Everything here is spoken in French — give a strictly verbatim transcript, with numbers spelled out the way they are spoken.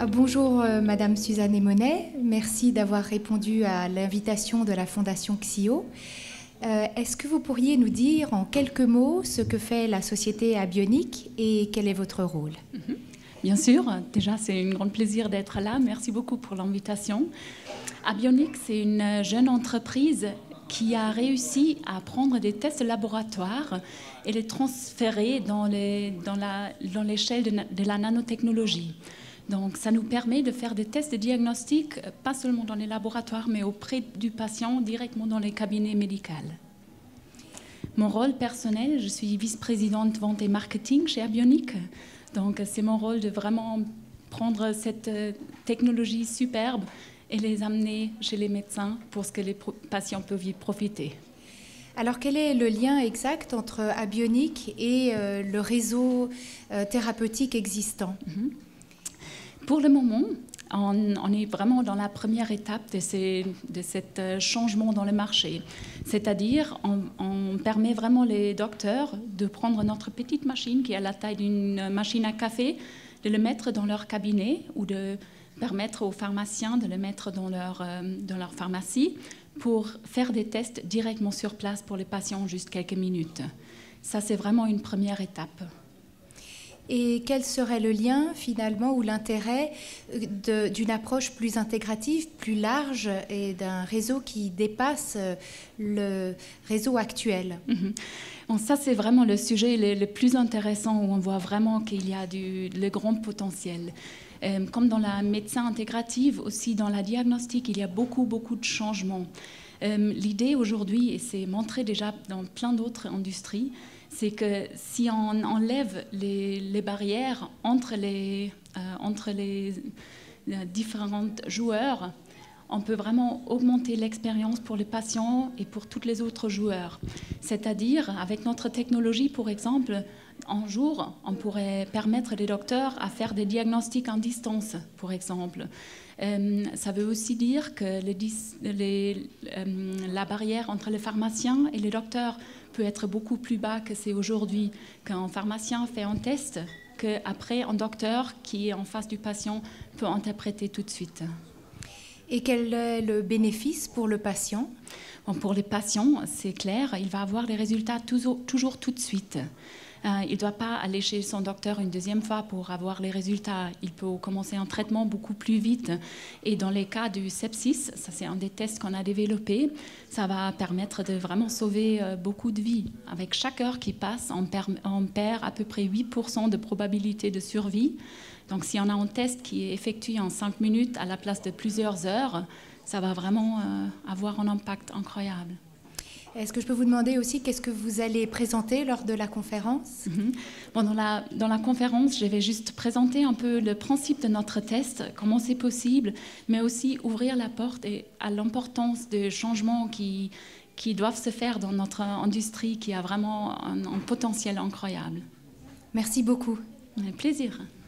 Ah, bonjour euh, Madame Suzanne Emonet, merci d'avoir répondu à l'invitation de la Fondation X I O. Euh, Est-ce que vous pourriez nous dire en quelques mots ce que fait la société Abionic et quel est votre rôle? Mm-hmm. Bien sûr, déjà c'est un grand plaisir d'être là, merci beaucoup pour l'invitation. Abionic, c'est une jeune entreprise qui a réussi à prendre des tests de laboratoire et les transférer dans les, dans la, dans l'échelle de, de la nanotechnologie. Donc, ça nous permet de faire des tests de diagnostic, pas seulement dans les laboratoires, mais auprès du patient, directement dans les cabinets médicaux. Mon rôle personnel, je suis vice-présidente vente et marketing chez Abionic. Donc, c'est mon rôle de vraiment prendre cette technologie superbe et les amener chez les médecins pour que les patients peuvent y profiter. Alors, quel est le lien exact entre Abionic et euh, le réseau euh, thérapeutique existant? Mm-hmm. Pour le moment, on, on est vraiment dans la première étape de, ces, de ce changement dans le marché. C'est-à-dire, on, on permet vraiment les docteurs de prendre notre petite machine qui a la taille d'une machine à café, de le mettre dans leur cabinet ou de permettre aux pharmaciens de le mettre dans leur, dans leur pharmacie pour faire des tests directement sur place pour les patients en juste quelques minutes. Ça, c'est vraiment une première étape. Et quel serait le lien finalement ou l'intérêt d'une approche plus intégrative, plus large et d'un réseau qui dépasse le réseau actuel? Mm-hmm. Bon, ça, c'est vraiment le sujet le, le plus intéressant où on voit vraiment qu'il y a du, le grand potentiel. Euh, comme dans la médecine intégrative, aussi dans la diagnostic, il y a beaucoup, beaucoup de changements. Euh, L'idée aujourd'hui, et c'est montré déjà dans plein d'autres industries, c'est que si on enlève les, les barrières entre les, euh, entre les euh, différents joueurs, on peut vraiment augmenter l'expérience pour les patients et pour tous les autres joueurs. C'est-à-dire, avec notre technologie, par exemple, un jour, on pourrait permettre les docteurs à faire des diagnostics en distance, par exemple. Euh, ça veut aussi dire que les, les, euh, la barrière entre les pharmaciens et les docteurs peut être beaucoup plus bas que c'est aujourd'hui. Qu'un pharmacien fait un test, qu'après un docteur qui est en face du patient peut interpréter tout de suite. Et quel est le bénéfice pour le patient? Bon, pour les patients, c'est clair, il va avoir les résultats toujours, toujours tout de suite. Euh, il ne doit pas aller chez son docteur une deuxième fois pour avoir les résultats. Il peut commencer un traitement beaucoup plus vite. Et dans les cas du sepsis, ça c'est un des tests qu'on a développé, ça va permettre de vraiment sauver euh, beaucoup de vies. Avec chaque heure qui passe, on perd, on perd à peu près huit pour cent de probabilité de survie. Donc si on a un test qui est effectué en cinq minutes à la place de plusieurs heures, ça va vraiment euh, avoir un impact incroyable. Est-ce que je peux vous demander aussi qu'est-ce que vous allez présenter lors de la conférence? Mm-hmm. Bon, dans, la, dans la conférence, je vais juste présenter un peu le principe de notre test, comment c'est possible, mais aussi ouvrir la porte et à l'importance des changements qui, qui doivent se faire dans notre industrie qui a vraiment un, un potentiel incroyable. Merci beaucoup. Un plaisir.